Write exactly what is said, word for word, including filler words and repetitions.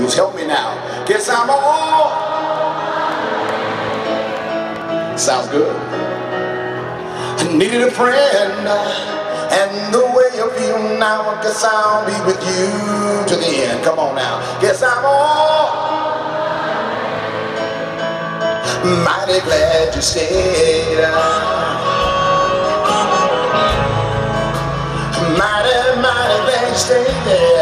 blues. Help me now. Guess I'm all. Sounds good. I needed a friend, and the way you feel now, I guess I'll be with you to the end. Come on now. Guess I'm all mighty glad you stayed. Mighty, mighty glad you stayed there.